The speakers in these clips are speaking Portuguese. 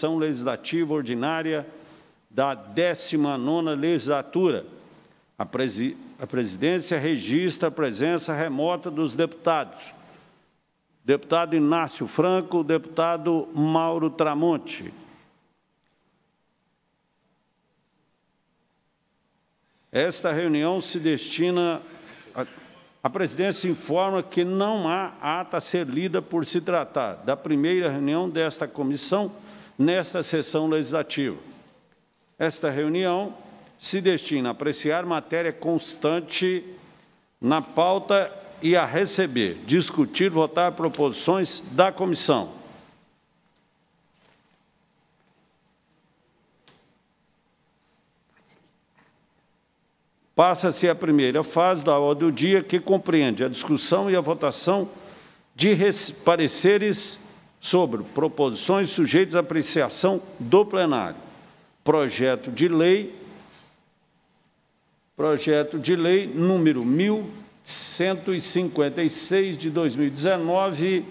sessão legislativa ordinária da 19ª legislatura. A presidência registra a presença remota dos deputados. Deputado Inácio Franco, deputado Mauro Tramonte. Esta reunião se destina... A presidência informa que não há ata a ser lida por se tratar da primeira reunião desta comissão nesta sessão legislativa. Esta reunião se destina a apreciar matéria constante na pauta e a receber, discutir, votar proposições da comissão. Passa-se a primeira fase da ordem do dia, que compreende a discussão e a votação de pareceres sobre proposições sujeitas à apreciação do plenário. Projeto de lei número 1156 de 2019,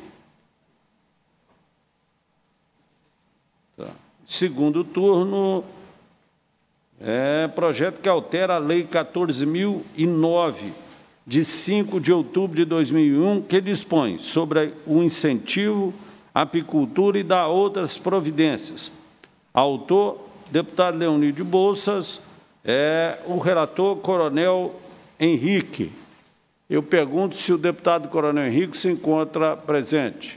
segundo turno. Projeto que altera a Lei 14.009, de 5 de outubro de 2001, que dispõe sobre o incentivo à apicultura e dá outras providências. Autor, deputado Leonídio Bolsas, o relator, Coronel Henrique. Eu pergunto se o deputado Coronel Henrique se encontra presente.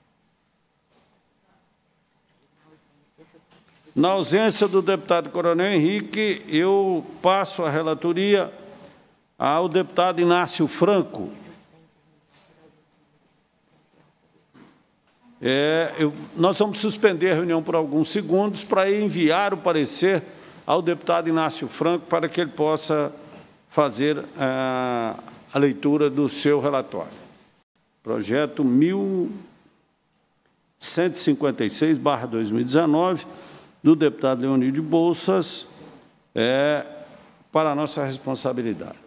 Na ausência do deputado Coronel Henrique, eu passo a relatoria ao deputado Inácio Franco. Nós vamos suspender a reunião por alguns segundos para enviar o parecer ao deputado Inácio Franco para que ele possa fazer a leitura do seu relatório. Projeto 1156/2019, do deputado Leonídio Bolsas, para a nossa responsabilidade.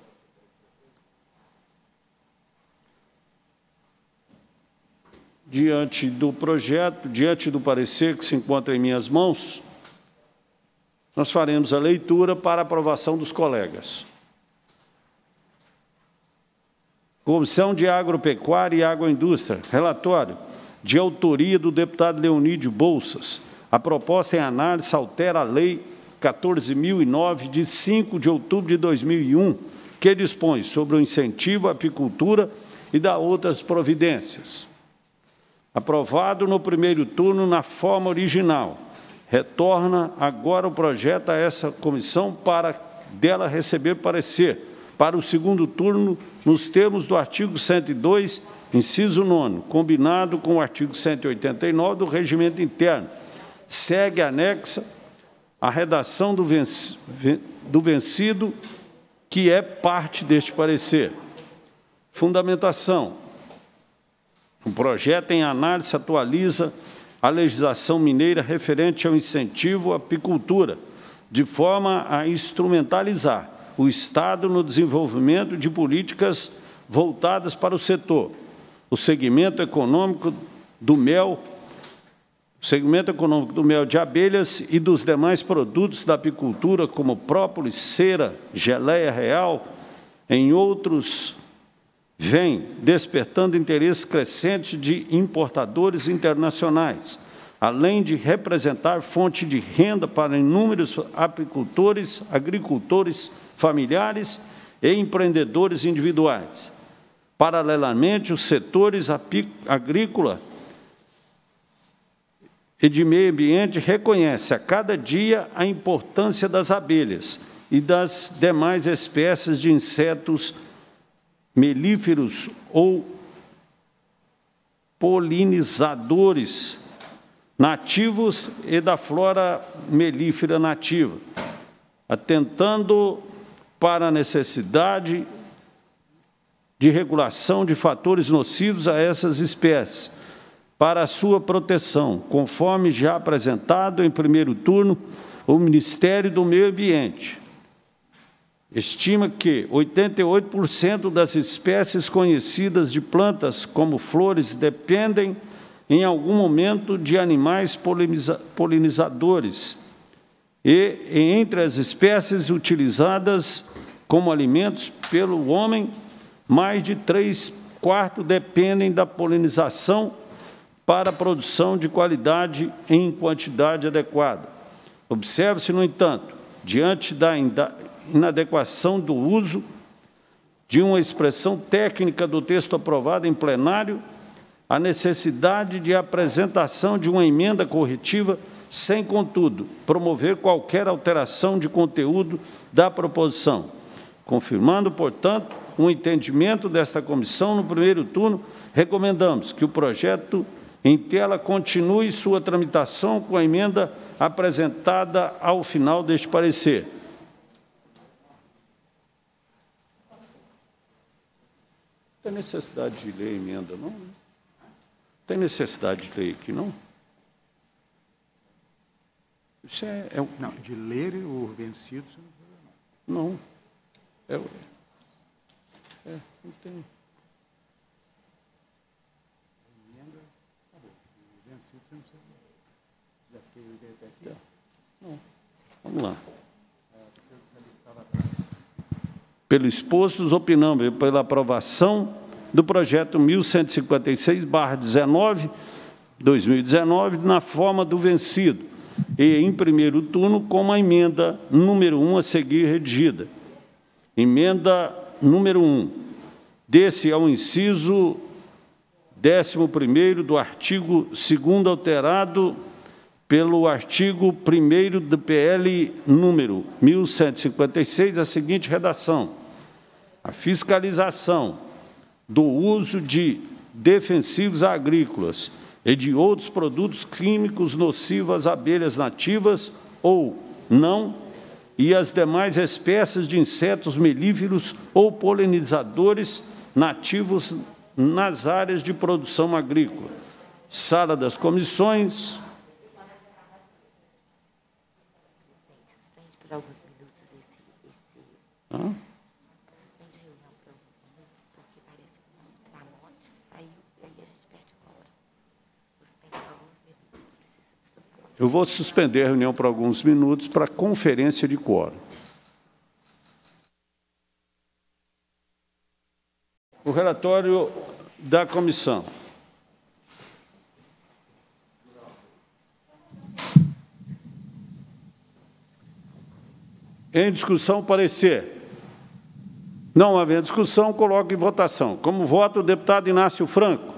Diante do projeto, diante do parecer que se encontra em minhas mãos, nós faremos a leitura para aprovação dos colegas. Comissão de Agropecuária e Agroindústria, relatório de autoria do deputado Leonídio Bolsas. A proposta em análise altera a Lei 14.009, de 5 de outubro de 2001, que dispõe sobre o incentivo à apicultura e dá outras providências. Aprovado no primeiro turno na forma original, retorna agora o projeto a essa comissão para dela receber parecer para o segundo turno nos termos do artigo 102, inciso 9º, combinado com o artigo 189 do Regimento Interno. Segue anexa a redação do vencido, que é parte deste parecer. Fundamentação. O projeto em análise atualiza a legislação mineira referente ao incentivo à apicultura, de forma a instrumentalizar o Estado no desenvolvimento de políticas voltadas para o setor. O segmento econômico do mel de abelhas e dos demais produtos da apicultura, como própolis, cera, geleia real, em outros, vem despertando interesse crescente de importadores internacionais, além de representar fonte de renda para inúmeros apicultores, agricultores familiares e empreendedores individuais. Paralelamente, os setores agrícola e de meio ambiente reconhece a cada dia a importância das abelhas e das demais espécies de insetos melíferos ou polinizadores nativos e da flora melífera nativa, atentando para a necessidade de regulação de fatores nocivos a essas espécies, para a sua proteção, conforme já apresentado em primeiro turno o Ministério do Meio Ambiente. Estima que 88% das espécies conhecidas de plantas como flores dependem em algum momento de animais polinizadores e entre as espécies utilizadas como alimentos pelo homem, mais de 3/4 dependem da polinização para a produção de qualidade em quantidade adequada. Observe-se, no entanto, diante da inadequação do uso de uma expressão técnica do texto aprovado em plenário, a necessidade de apresentação de uma emenda corretiva, sem, contudo, promover qualquer alteração de conteúdo da proposição. Confirmando, portanto, o entendimento desta comissão, no primeiro turno, recomendamos que o projeto em tela continue sua tramitação com a emenda apresentada ao final deste parecer. Tem necessidade de ler a emenda, não? Tem necessidade de ler aqui, não? Isso Não, de ler o vencido, você não não. Não tem. Não. Vamos lá. Pelo exposto, opinamos pela aprovação do projeto 1156/19, 2019, na forma do vencido, e em primeiro turno com a emenda número 1 a seguir redigida. Emenda número 1. Desse ao inciso 11º do artigo 2º alterado pelo artigo 1º do PL número 1156, a seguinte redação: a fiscalização do uso de defensivos agrícolas e de outros produtos químicos nocivos às abelhas nativas ou não, e as demais espécies de insetos melíferos ou polinizadores nativos nas áreas de produção agrícola. Sala das comissões. Por alguns minutos Hã? suspende a reunião por alguns minutos, porque parece que não está motes, aí a gente perde a hora. Suspende por alguns minutos, precisa de. Eu vou suspender a reunião por alguns minutos para conferência de quórum. O relatório da comissão. Em discussão, parecer. Não havendo discussão, coloco em votação. Como vota o deputado Inácio Franco?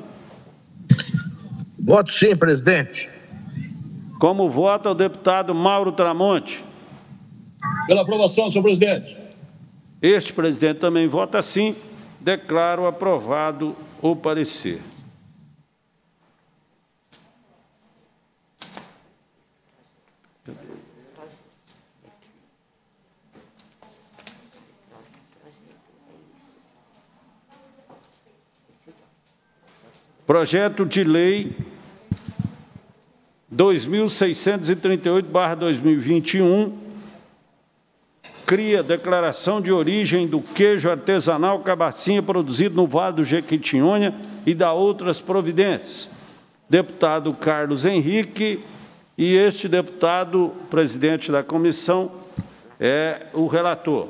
Voto sim, presidente. Como vota o deputado Mauro Tramonte? Pela aprovação, senhor presidente. Este presidente também vota sim. Declaro aprovado o parecer. Projeto de Lei 2638/2021 cria declaração de origem do queijo artesanal Cabacinha produzido no Vale do Jequitinhonha e dá outras providências. Deputado Carlos Henrique, e este deputado, presidente da comissão, é o relator.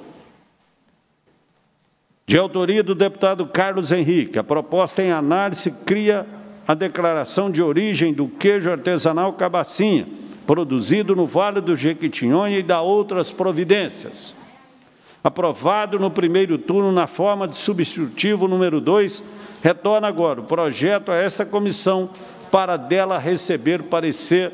De autoria do deputado Carlos Henrique, a proposta em análise cria a declaração de origem do queijo artesanal Cabacinha, produzido no Vale do Jequitinhonha e dá outras providências. Aprovado no primeiro turno na forma de substitutivo número 2, retorna agora o projeto a esta comissão para dela receber parecer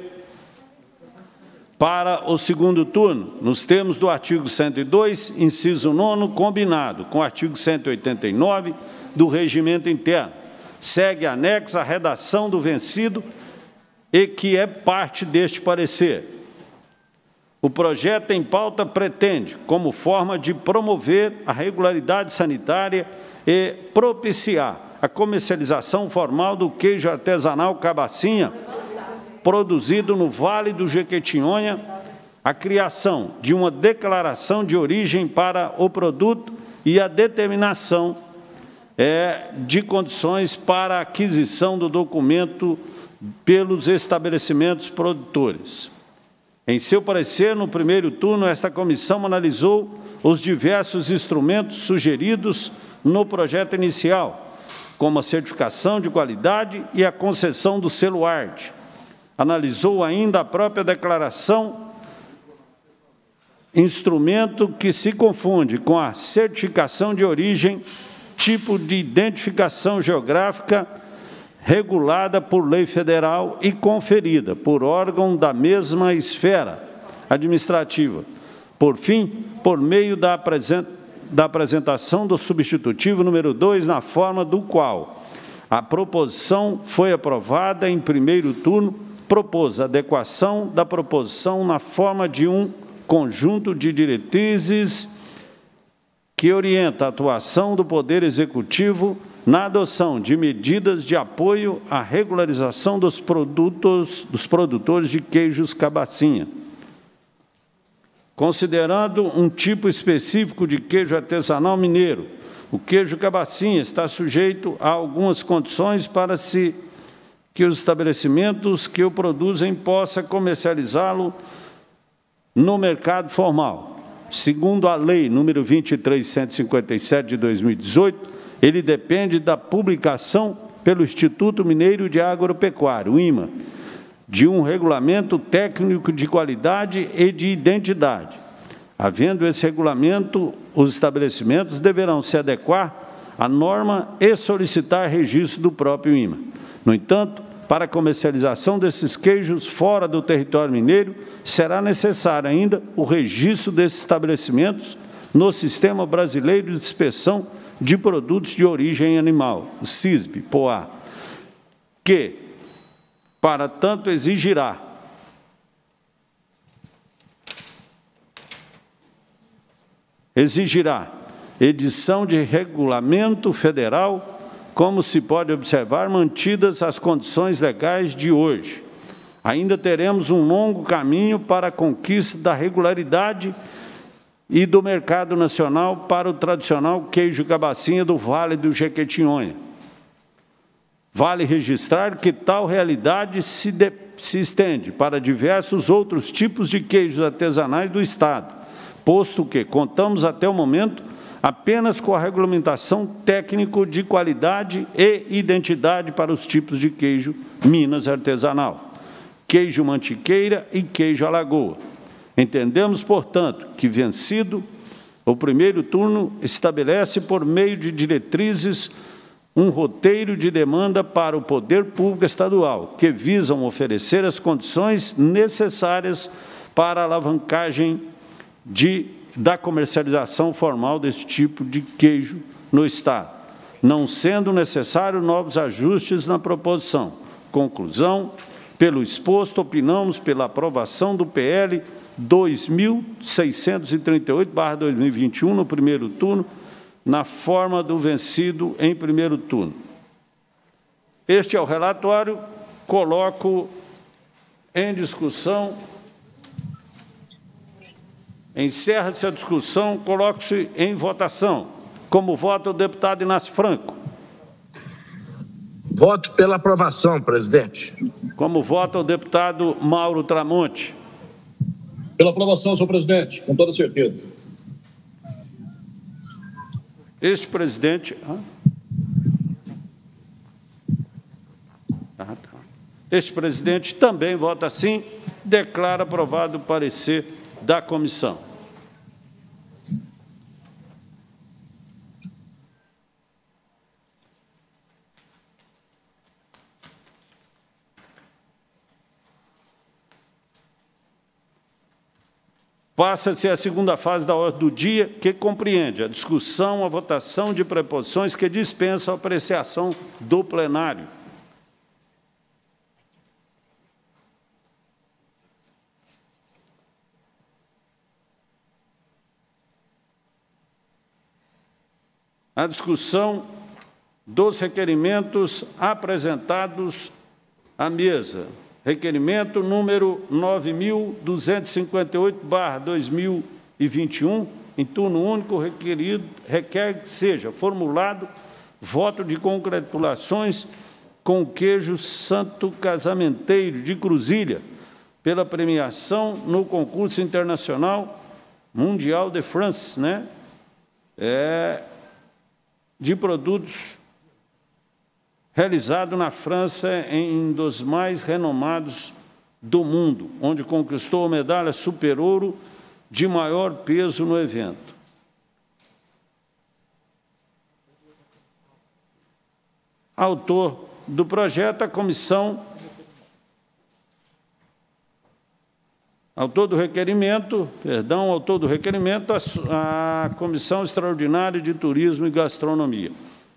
para o segundo turno, nos termos do artigo 102, inciso 9º, combinado com o artigo 189 do Regimento Interno. Segue anexa a redação do vencido e que é parte deste parecer. O projeto em pauta pretende, como forma de promover a regularidade sanitária e propiciar a comercialização formal do queijo artesanal Cabacinha, produzido no Vale do Jequitinhonha, a criação de uma declaração de origem para o produto e a determinação de condições para a aquisição do documento pelos estabelecimentos produtores. Em seu parecer, no primeiro turno, esta comissão analisou os diversos instrumentos sugeridos no projeto inicial, como a certificação de qualidade e a concessão do selo ARD. Analisou ainda a própria declaração, instrumento que se confunde com a certificação de origem, tipo de identificação geográfica regulada por lei federal e conferida por órgão da mesma esfera administrativa. Por fim, por meio da apresentação do substitutivo número 2, na forma do qual a proposição foi aprovada em primeiro turno, propôs a adequação da proposição na forma de um conjunto de diretrizes que orienta a atuação do Poder Executivo na adoção de medidas de apoio à regularização dos produtores de queijos cabacinha. Considerando um tipo específico de queijo artesanal mineiro, o queijo cabacinha está sujeito a algumas condições para que os estabelecimentos que o produzem possam comercializá-lo no mercado formal. Segundo a Lei nº 23.157 de 2018, ele depende da publicação pelo Instituto Mineiro de Agropecuária, o IMA, de um regulamento técnico de qualidade e de identidade. Havendo esse regulamento, os estabelecimentos deverão se adequar à norma e solicitar registro do próprio IMA. No entanto, para a comercialização desses queijos fora do território mineiro, será necessário ainda o registro desses estabelecimentos no Sistema Brasileiro de Inspeção de Produtos de Origem Animal, o SISB-POA, que, para tanto, exigirá edição de regulamento federal, como se pode observar, mantidas as condições legais de hoje. Ainda teremos um longo caminho para a conquista da regularidade e do mercado nacional para o tradicional queijo cabacinha do Vale do Jequitinhonha. Vale registrar que tal realidade se estende para diversos outros tipos de queijos artesanais do Estado, posto que contamos até o momento apenas com a regulamentação técnico de qualidade e identidade para os tipos de queijo Minas artesanal, queijo mantiqueira e queijo alagoa. Entendemos, portanto, que, vencido o primeiro turno, estabelece, por meio de diretrizes, um roteiro de demanda para o poder público estadual, que visam oferecer as condições necessárias para a alavancagem da comercialização formal desse tipo de queijo no Estado, não sendo necessário novos ajustes na proposição. Conclusão: pelo exposto, opinamos pela aprovação do PL 2638/2021 no primeiro turno, na forma do vencido em primeiro turno. Este é o relatório. Coloco em discussão. Encerra-se a discussão, coloca-se em votação. Como vota o deputado Inácio Franco? Voto pela aprovação, presidente. Como vota o deputado Mauro Tramonte? Pela aprovação, senhor presidente, com toda certeza. Este presidente... Este presidente também vota sim, declara aprovado o parecer da comissão. Passa-se a segunda fase da ordem do dia, que compreende a discussão, a votação de preposições que dispensam a apreciação do plenário. A discussão dos requerimentos apresentados à mesa. Requerimento número 9.258/2021, em turno único, requer que seja formulado voto de congratulações com queijo Santo Casamenteiro, de Cruzilha, pela premiação no concurso internacional Mundial de France, né? De produtos realizado na França, em um dos mais renomados do mundo, onde conquistou a medalha super ouro de maior peso no evento. Autor do projeto, a comissão. Autor do requerimento, a Comissão Extraordinária de Turismo e Gastronomia.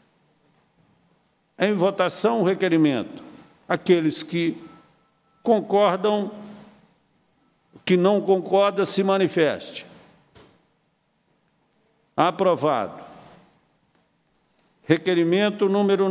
Em votação, o requerimento. Aqueles que concordam, que não concordam, se manifeste. Aprovado. Requerimento número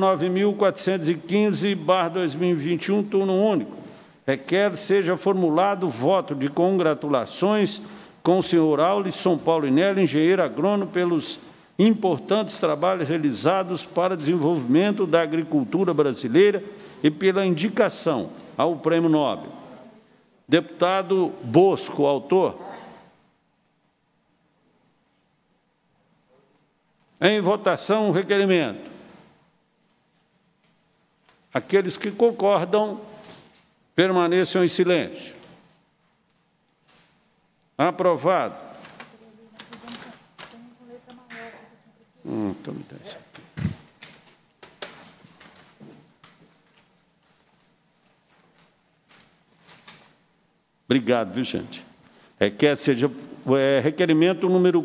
9.415/2021, turno único. Requer seja formulado voto de congratulações com o senhor Aulisson Paulinelli, engenheiro agrônomo, pelos importantes trabalhos realizados para o desenvolvimento da agricultura brasileira e pela indicação ao Prêmio Nobel. Deputado Bosco, autor. Em votação, o requerimento. Aqueles que concordam, permaneçam em silêncio. Aprovado. Então me dá isso aqui. Obrigado, viu, gente? Requer seja requerimento número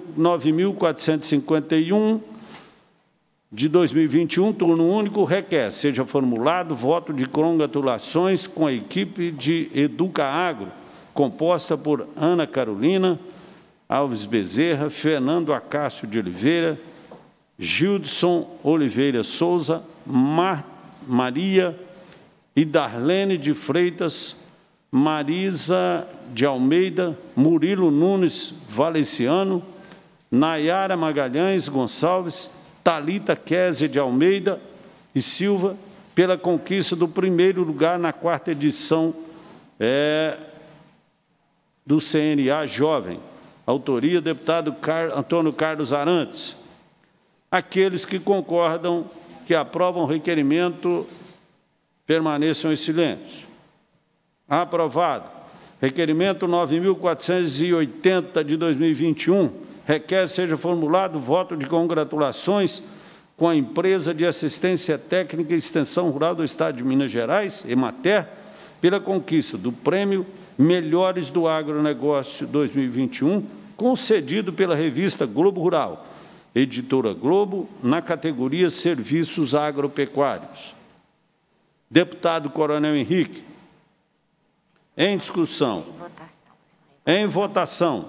9.451 de 2021, turno único, requer seja formulado voto de congratulações com a equipe de Educaagro, composta por Ana Carolina Alves Bezerra, Fernando Acácio de Oliveira, Gildson Oliveira Souza, Maria e Darlene de Freitas, Marisa de Almeida, Murilo Nunes Valenciano, Nayara Magalhães Gonçalves, Thalita Kézia de Almeida e Silva, pela conquista do primeiro lugar na 4ª edição do CNA Jovem. Autoria, deputado Antônio Carlos Arantes. Aqueles que concordam, que aprovam o requerimento, permaneçam em silêncio. Aprovado. Requerimento 9.480 de 2021, requer seja formulado voto de congratulações com a Empresa de Assistência Técnica e Extensão Rural do Estado de Minas Gerais, Emater, pela conquista do Prêmio Melhores do Agronegócio 2021, concedido pela revista Globo Rural, editora Globo, na categoria Serviços Agropecuários. Deputado Coronel Henrique. Em discussão. Em votação.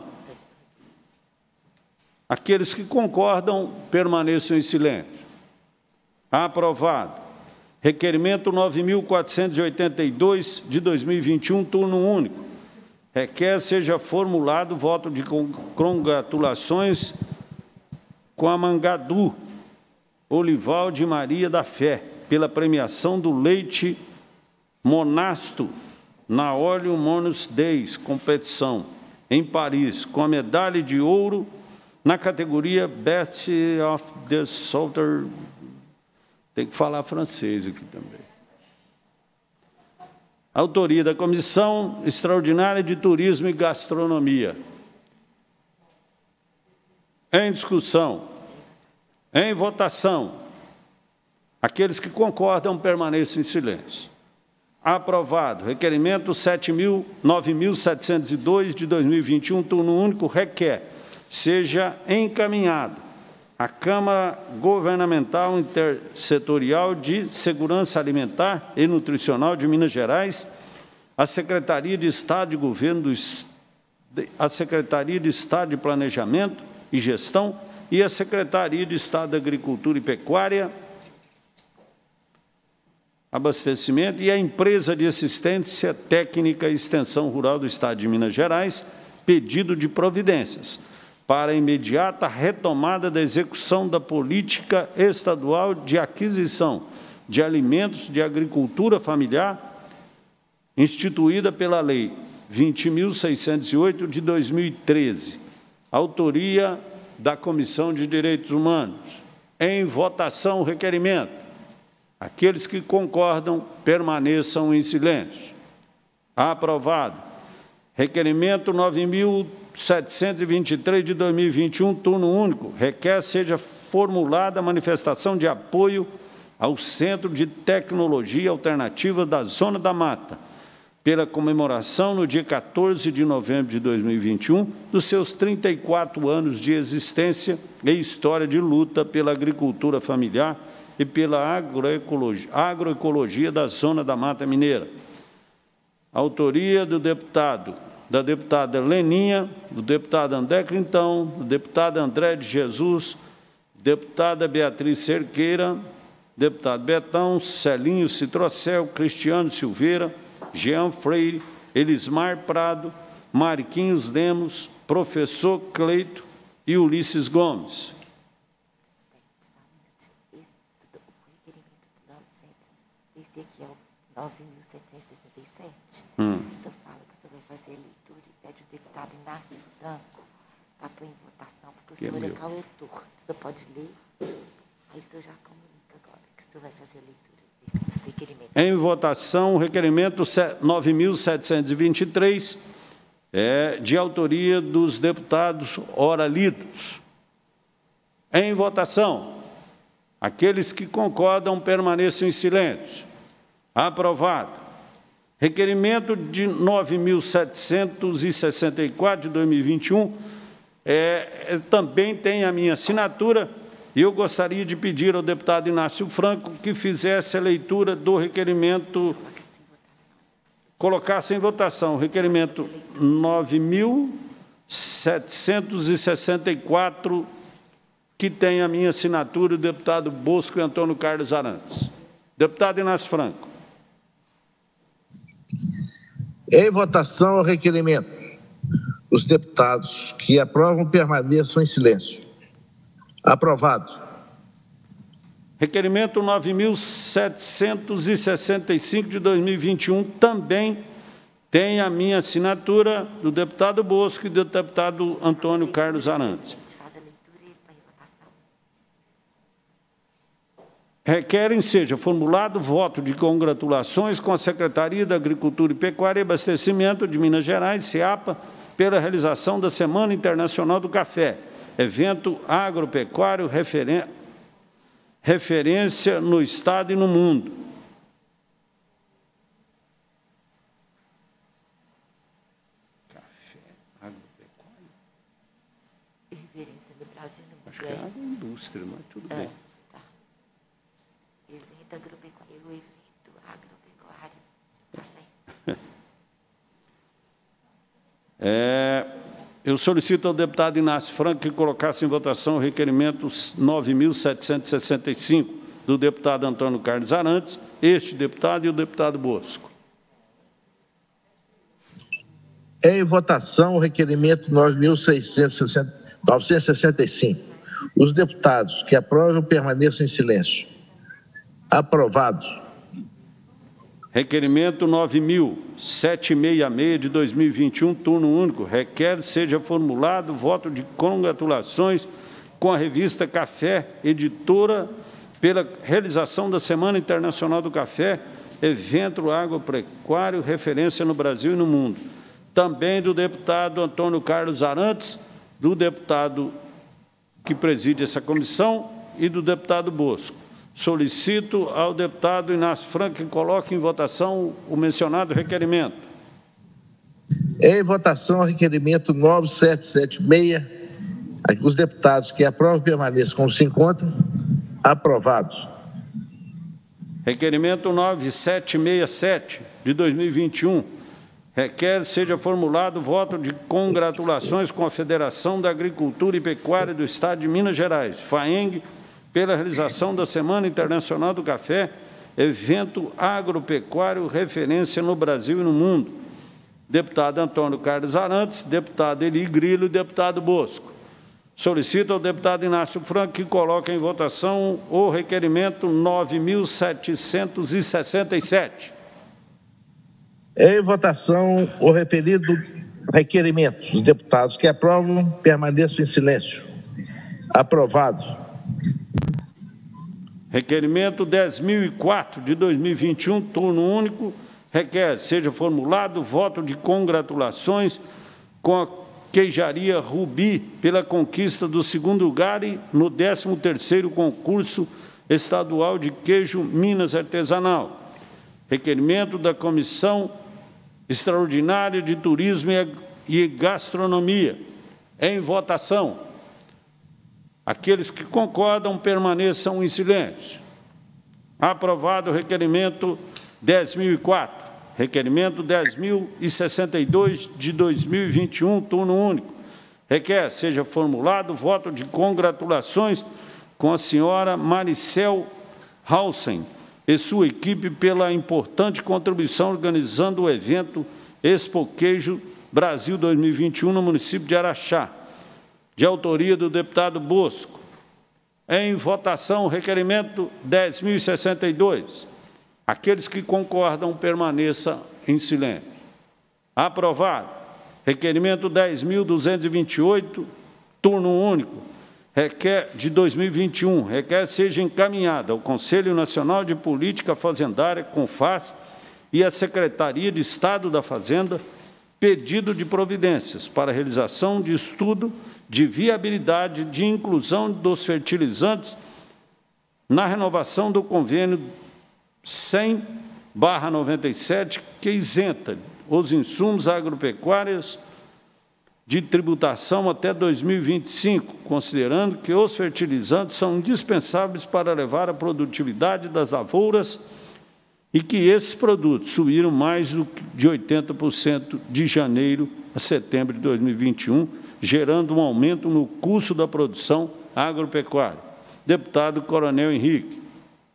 Aqueles que concordam, permaneçam em silêncio. Aprovado. Requerimento 9.482 de 2021, turno único. Requer seja formulado voto de congratulações com a Mangadu Olivalde Maria da Fé, pela premiação do leite Monasto na Óleo Monus Deis, competição, em Paris, com a medalha de ouro na categoria Best of the Salter. Tem que falar francês aqui também. Autoria da Comissão Extraordinária de Turismo e Gastronomia. Em discussão. Em votação. Aqueles que concordam, permaneçam em silêncio. Aprovado. Requerimento 9.702 de 2021, turno único, requer seja encaminhado à Câmara Governamental Intersetorial de Segurança Alimentar e Nutricional de Minas Gerais, a Secretaria de Estado de Governo, a Secretaria de Estado de Planejamento e Gestão e a Secretaria de Estado da Agricultura e Pecuária, Abastecimento e a Empresa de Assistência Técnica e Extensão Rural do Estado de Minas Gerais, pedido de providências para a imediata retomada da execução da política estadual de aquisição de alimentos de agricultura familiar, instituída pela Lei 20.608 de 2013, autoria da Comissão de Direitos Humanos. Em votação, o requerimento. Aqueles que concordam, permaneçam em silêncio. Aprovado. Requerimento 9.723 de 2021, turno único. Requer seja formulada a manifestação de apoio ao Centro de Tecnologia Alternativa da Zona da Mata, pela comemoração no dia 14 de novembro de 2021 dos seus 34 anos de existência e história de luta pela agricultura familiar e pela agroecologia da Zona da Mata Mineira. Autoria da deputada Leninha, do deputado André Quintão, do deputado André de Jesus, deputada Beatriz Cerqueira, deputado Betão, Celinho Citrocel, Cristiano Silveira, Jean Freire, Elismar Prado, Marquinhos Lemos, professor Cleito e Ulisses Gomes. Esse aqui é o 9.767. O senhor fala que o senhor vai fazer a leitura e pede o deputado Inácio Franco para pôr em votação, porque o senhor é coautor. O senhor pode ler? Aí o senhor já comunica agora que o senhor vai fazer a leitura desse requerimento. Em votação, o requerimento 9.723, de autoria dos deputados ora lidos. Em votação, aqueles que concordam permaneçam em silêncio. Aprovado. Requerimento de 9.764 de 2021, também tem a minha assinatura, e eu gostaria de pedir ao deputado Inácio Franco que fizesse a leitura do requerimento, colocasse em votação o requerimento 9.764, que tem a minha assinatura, o deputado Bosco e Antônio Carlos Arantes. Deputado Inácio Franco. Em votação, o requerimento. Os deputados que aprovam permaneçam em silêncio. Aprovado. Requerimento 9.765 de 2021 também tem a minha assinatura, do deputado Bosco e do deputado Antônio Carlos Arantes. Requerem seja formulado voto de congratulações com a Secretaria da Agricultura e Pecuária e Abastecimento de Minas Gerais, SEAPA, pela realização da Semana Internacional do Café, evento agropecuário referência no Estado e no mundo. Café agropecuário? Referência no Brasil e no mundo. Acho que é agroindústria, mas tudo bem. Tá. Evento agropecuário, o evento agropecuário. Tá certo. Eu solicito ao deputado Inácio Franco que colocasse em votação o requerimento 9.765 do deputado Antônio Carlos Arantes, este deputado e o deputado Bosco. Em votação, o requerimento 9.965. Os deputados que aprovam permaneçam em silêncio. Aprovado. Requerimento 9.766 de 2021, turno único. Requer seja formulado voto de congratulações com a revista Café, editora, pela realização da Semana Internacional do Café, evento agropecuário, referência no Brasil e no mundo. Também do deputado Antônio Carlos Arantes, do deputado que preside essa comissão e do deputado Bosco. Solicito ao deputado Inácio Franco que coloque em votação o mencionado requerimento. Em votação, o requerimento 9776. Os deputados que aprovam permaneçam como se encontram. Aprovados. Requerimento 9767 de 2021. Requer seja formulado voto de congratulações com a Federação da Agricultura e Pecuária do Estado de Minas Gerais, FAENG, pela realização da Semana Internacional do Café, evento agropecuário referência no Brasil e no mundo. Deputado Antônio Carlos Arantes, deputado Eli Grilo e deputado Bosco. Solicito ao deputado Inácio Franco que coloque em votação o requerimento 9.767. Em votação, o referido requerimento. Os deputados que aprovam permaneçam em silêncio. Aprovado. Requerimento 10.004 de 2021, turno único, requer seja formulado voto de congratulações com a Queijaria Rubi pela conquista do segundo lugar no 13º concurso estadual de queijo Minas Artesanal. Requerimento da Comissão Extraordinária de Turismo e Gastronomia. Em votação. Aqueles que concordam permaneçam em silêncio. Aprovado o requerimento 10.004. Requerimento 10.062 de 2021, turno único. Requer seja formulado voto de congratulações com a senhora Maricel Hausen e sua equipe pela importante contribuição organizando o evento Expo Queijo Brasil 2021 no município de Araxá, de autoria do deputado Bosco. Em votação, o requerimento 10.062. Aqueles que concordam, permaneçam em silêncio. Aprovado. Requerimento 10.228, turno único, requer de 2021, requer seja encaminhada ao Conselho Nacional de Política Fazendária, CONFAS, e à Secretaria de Estado da Fazenda, pedido de providências para a realização de estudo de viabilidade de inclusão dos fertilizantes na renovação do convênio 100/97, que isenta os insumos agropecuários de tributação até 2025, considerando que os fertilizantes são indispensáveis para elevar a produtividade das lavouras e que esses produtos subiram mais de 80% de janeiro a setembro de 2021, gerando um aumento no custo da produção agropecuária. Deputado Coronel Henrique.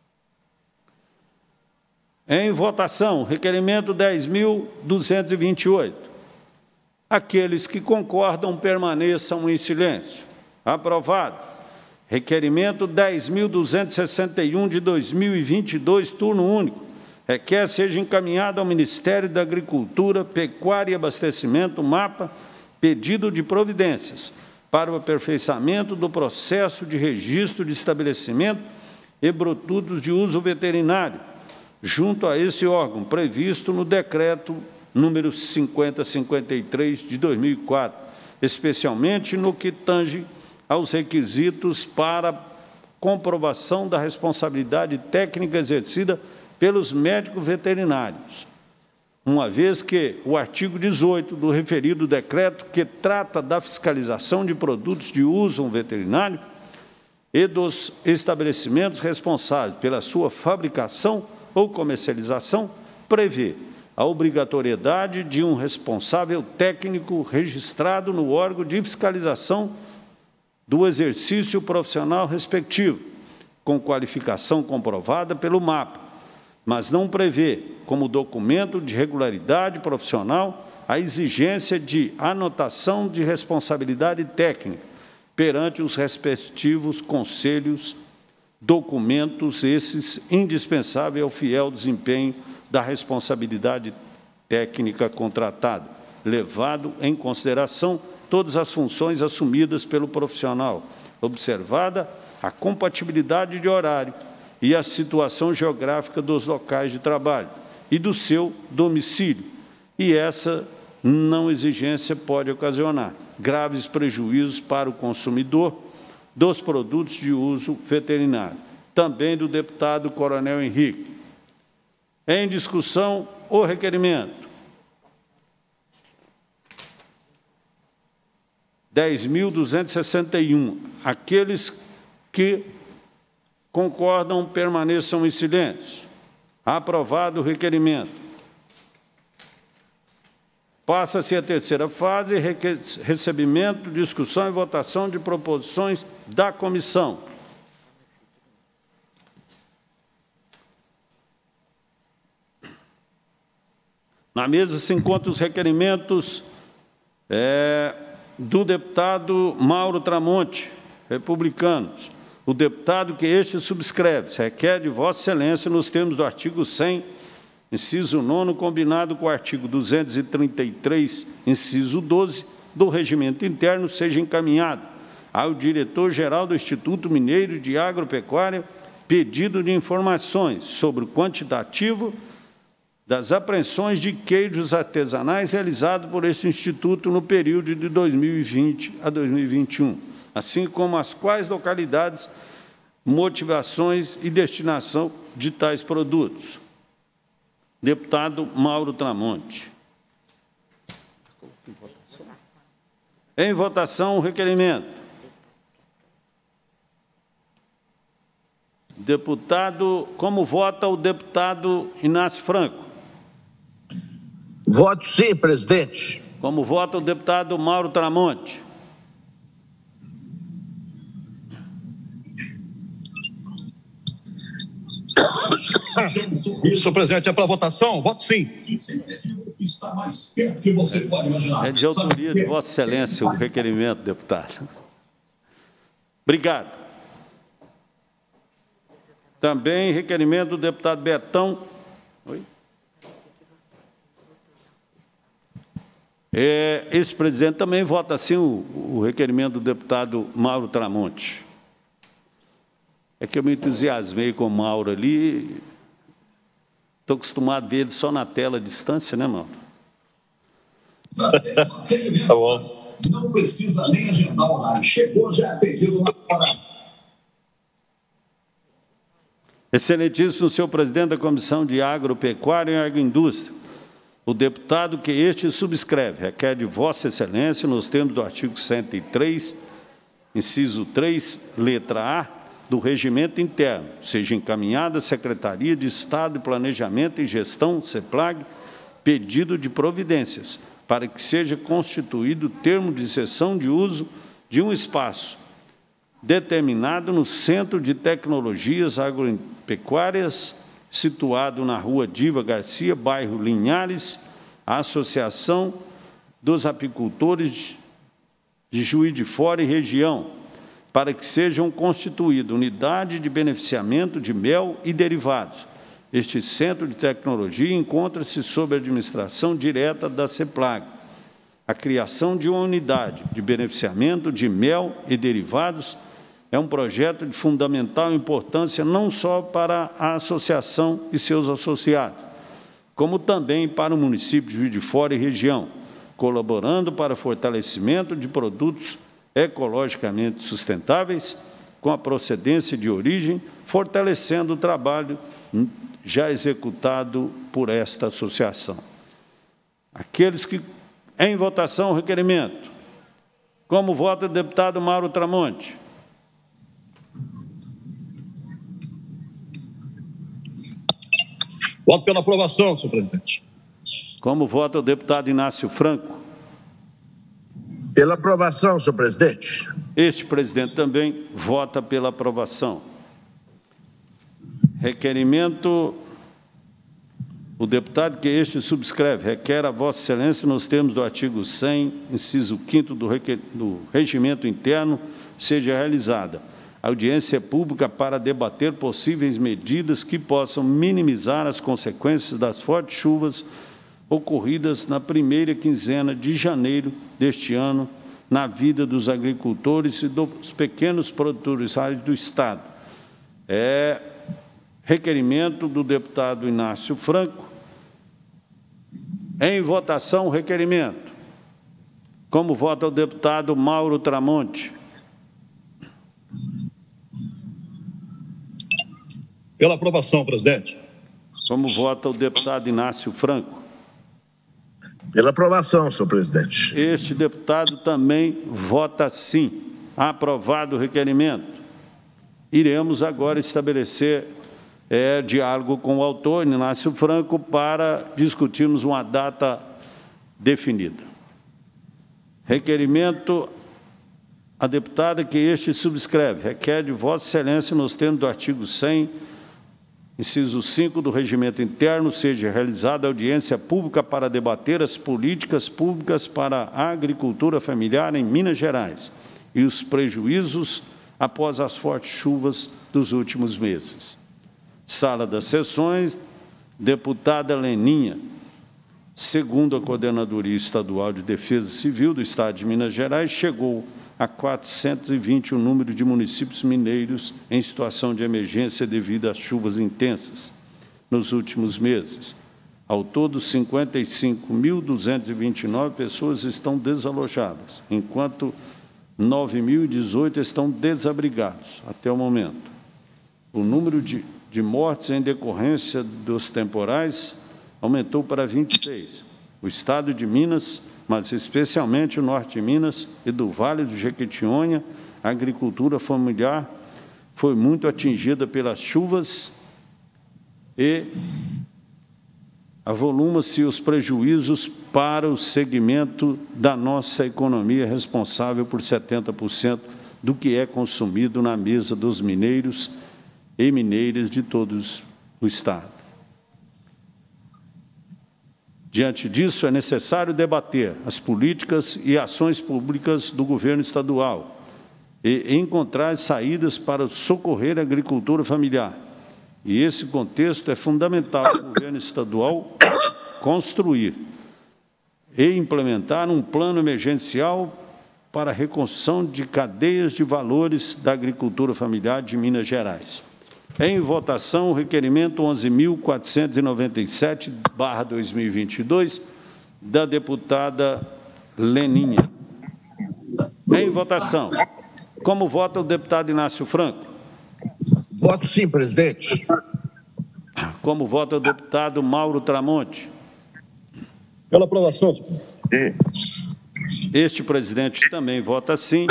Em votação, requerimento 10.228. Aqueles que concordam permaneçam em silêncio. Aprovado. Requerimento 10.261 de 2022, turno único. Requer seja encaminhado ao Ministério da Agricultura, Pecuária e Abastecimento, MAPA, pedido de providências para o aperfeiçoamento do processo de registro de estabelecimento e produtos de uso veterinário, junto a esse órgão, previsto no decreto número 5053 de 2004, especialmente no que tange aos requisitos para comprovação da responsabilidade técnica exercida pelos médicos veterinários, uma vez que o artigo 18 do referido decreto, que trata da fiscalização de produtos de uso veterinário e dos estabelecimentos responsáveis pela sua fabricação ou comercialização, prevê a obrigatoriedade de um responsável técnico registrado no órgão de fiscalização do exercício profissional respectivo, com qualificação comprovada pelo MAPA, mas não prevê, como documento de regularidade profissional, a exigência de anotação de responsabilidade técnica perante os respectivos conselhos, documentos esses indispensáveis ao fiel desempenho da responsabilidade técnica contratada, levado em consideração todas as funções assumidas pelo profissional, observada a compatibilidade de horário e a situação geográfica dos locais de trabalho e do seu domicílio. E essa não exigência pode ocasionar graves prejuízos para o consumidor dos produtos de uso veterinário. Também do deputado Coronel Henrique. Em discussão, o requerimento 10.261. Aqueles que concordam permaneçam em silêncio. Aprovado o requerimento. Passa-se a terceira fase, recebimento, discussão e votação de proposições da comissão. Na mesa se encontram os requerimentos do deputado Mauro Tramonte, republicanos. O deputado que este subscreve requer de Vossa Excelência, nos termos do artigo 100, inciso 9, combinado com o artigo 233, inciso 12, do Regimento Interno, seja encaminhado ao diretor-geral do Instituto Mineiro de Agropecuária pedido de informações sobre o quantitativo das apreensões de queijos artesanais realizado por este Instituto no período de 2020 a 2021, assim como as quais localidades, motivações e destinação de tais produtos. Deputado Mauro Tramonte. Em votação, o requerimento. Deputado, como vota o deputado Inácio Franco? Voto sim, presidente. Como vota o deputado Mauro Tramonte? Senhor presidente, é para votação? Voto sim. Está mais perto que você pode imaginar. É de autoria de Vossa Excelência o requerimento, deputado. Obrigado. Também requerimento do deputado Betão. Oi? Esse presidente também vota assim o requerimento do deputado Mauro Tramonte. É que eu me entusiasmei com o Mauro ali. Estou acostumado a ver ele só na tela à distância, né, Mauro? Tá bom. Não precisa nem agendar o horário. Chegou, já é atendido na hora. Excelentíssimo senhor presidente da Comissão de Agropecuária e Agroindústria, o deputado que este subscreve requer de Vossa Excelência, nos termos do artigo 103, inciso 3, letra A, do Regimento Interno, seja encaminhada à Secretaria de Estado de Planejamento e Gestão, CEPLAG, pedido de providências, para que seja constituído termo de cessão de uso de um espaço determinado no Centro de Tecnologias Agropecuárias, situado na Rua Diva Garcia, bairro Linhares, a Associação dos Apicultores de Juiz de Fora e região, para que sejam constituídas unidade de beneficiamento de mel e derivados. Este Centro de Tecnologia encontra-se sob a administração direta da CEPLAG. A criação de uma unidade de beneficiamento de mel e derivados é um projeto de fundamental importância não só para a associação e seus associados, como também para o município de Juiz de Fora e região, colaborando para o fortalecimento de produtos ecologicamente sustentáveis, com a procedência de origem, fortalecendo o trabalho já executado por esta associação. Aqueles que, em votação, o requerimento. Como vota o deputado Mauro Tramonte? Voto pela aprovação, senhor presidente. Como vota o deputado Inácio Franco? Pela aprovação, senhor presidente. Este presidente também vota pela aprovação. Requerimento, o deputado que este subscreve requer a Vossa Excelência, nos termos do artigo 100, inciso 5º do Regimento Interno, seja realizada audiência pública para debater possíveis medidas que possam minimizar as consequências das fortes chuvas ocorridas na primeira quinzena de janeiro deste ano na vida dos agricultores e dos pequenos produtores rurais do Estado. É requerimento do deputado Inácio Franco. Em votação, o requerimento. Como vota o deputado Mauro Tramonte? Pela aprovação, presidente. Como vota o deputado Inácio Franco? Pela aprovação, senhor presidente. Este deputado também vota sim. Aprovado o requerimento. Iremos agora estabelecer diálogo com o autor, Inácio Franco, para discutirmos uma data definida. Requerimento, a deputada que este subscreve, requer de Vossa Excelência, nos termos do artigo 100, inciso 5 do Regimento Interno, seja realizada audiência pública para debater as políticas públicas para a agricultura familiar em Minas Gerais e os prejuízos após as fortes chuvas dos últimos meses. Sala das Sessões, deputada Leninha. Segundo a Coordenadoria Estadual de Defesa Civil do Estado de Minas Gerais, chegou a 420 o número de municípios mineiros em situação de emergência devido às chuvas intensas nos últimos meses. Ao todo, 55.229 pessoas estão desalojadas, enquanto 9.018 estão desabrigados até o momento. O número de mortes em decorrência dos temporais aumentou para 26. O Estado de Minas, mas especialmente o Norte de Minas e do Vale do Jequitinhonha, a agricultura familiar foi muito atingida pelas chuvas e avoluma-se os prejuízos para o segmento da nossa economia, responsável por 70% do que é consumido na mesa dos mineiros e mineiras de todos o Estado. Diante disso, é necessário debater as políticas e ações públicas do governo estadual e encontrar saídas para socorrer a agricultura familiar. E esse contexto é fundamental para o governo estadual construir e implementar um plano emergencial para a reconstrução de cadeias de valores da agricultura familiar de Minas Gerais. Em votação, o requerimento 11.497/2022, da deputada Leninha. Em votação. Como vota o deputado Inácio Franco? Voto sim, presidente. Como vota o deputado Mauro Tramonte? Pela aprovação. Este presidente também vota sim.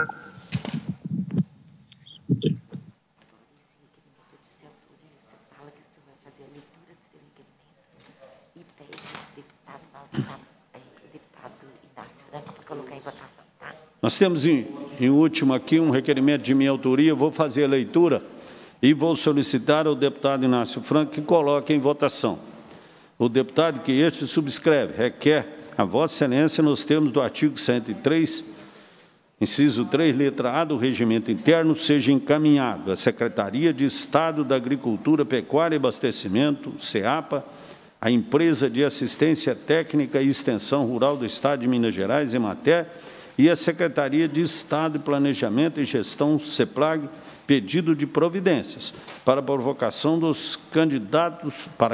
Nós temos, em último aqui, um requerimento de minha autoria. Vou fazer a leitura e vou solicitar ao deputado Inácio Franco que coloque em votação. O deputado que este subscreve requer a Vossa Excelência, nos termos do artigo 103, inciso 3, letra A do Regimento Interno, seja encaminhado à Secretaria de Estado da Agricultura, Pecuária e Abastecimento, SEAPA, a Empresa de Assistência Técnica e Extensão Rural do Estado de Minas Gerais, EMATER, e a Secretaria de Estado de Planejamento e Gestão, CEPLAG, pedido de providências para convocação dos candidatos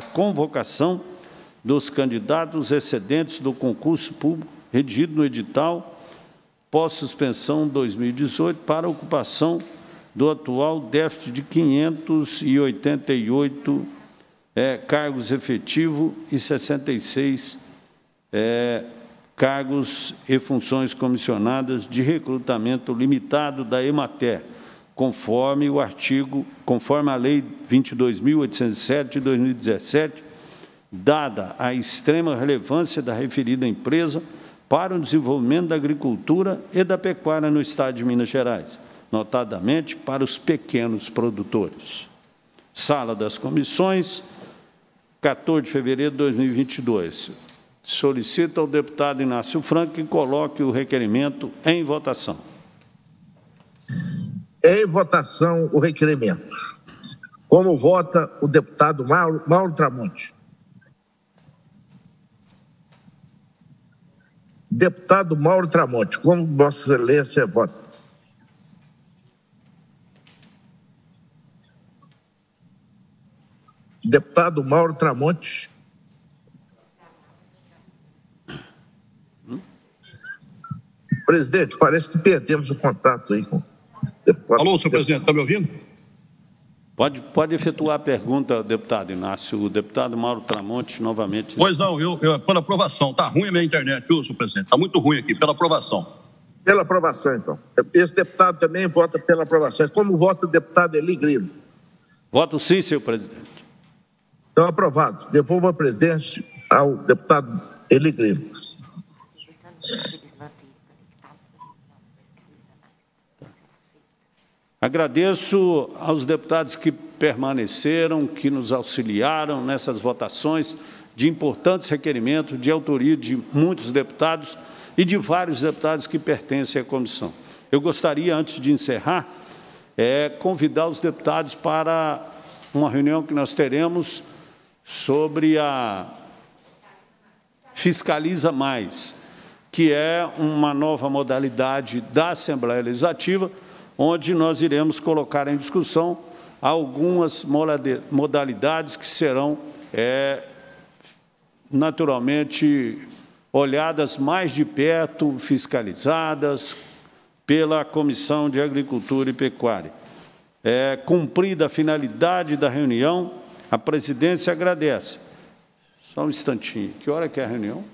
excedentes do concurso público redigido no edital pós-suspensão 2018 para ocupação do atual déficit de 588 cargos efetivos e 66 cargos e funções comissionadas de recrutamento limitado da EMATER, conforme a Lei 22.807 de 2017, dada a extrema relevância da referida empresa para o desenvolvimento da agricultura e da pecuária no Estado de Minas Gerais, notadamente para os pequenos produtores. Sala das Comissões, 14 de fevereiro de 2022. Solicito ao deputado Inácio Franco que coloque o requerimento em votação. Em votação o requerimento. Como vota o deputado Mauro Tramonte? Deputado Mauro Tramonte, como Vossa Excelência vota? Deputado Mauro Tramonte. Presidente, parece que perdemos o contato aí com o deputado. Alô, senhor presidente, está me ouvindo? Pode efetuar a pergunta, deputado Inácio. O deputado Mauro Tramonte, novamente. Pois não, eu pela aprovação. Está ruim a minha internet, viu, senhor presidente? Está muito ruim aqui, pela aprovação. Pela aprovação, então. Esse deputado também vota pela aprovação. Como vota o deputado Eli Grilo? Voto sim, senhor presidente. Então, aprovado. Devolvo a presidência ao deputado Eli Grilo. Agradeço aos deputados que permaneceram, que nos auxiliaram nessas votações de importantes requerimentos de autoria de muitos deputados e de vários deputados que pertencem à comissão. Eu gostaria, antes de encerrar, convidar os deputados para uma reunião que nós teremos sobre a Fiscaliza Mais, que é uma nova modalidade da Assembleia Legislativa, onde nós iremos colocar em discussão algumas modalidades que serão, naturalmente, olhadas mais de perto, fiscalizadas pela Comissão de Agricultura e Pecuária. Cumprida a finalidade da reunião, a presidência agradece. Só um instantinho. Que hora que é a reunião?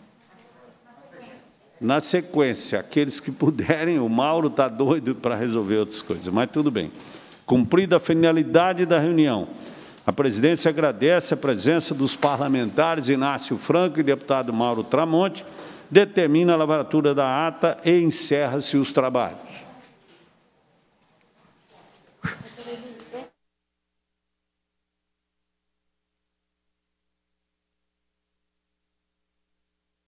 Na sequência. Aqueles que puderem, o Mauro está doido para resolver outras coisas, mas tudo bem. Cumprida a finalidade da reunião, a presidência agradece a presença dos parlamentares Inácio Franco e deputado Mauro Tramonte, determina a lavratura da ata e encerra-se os trabalhos.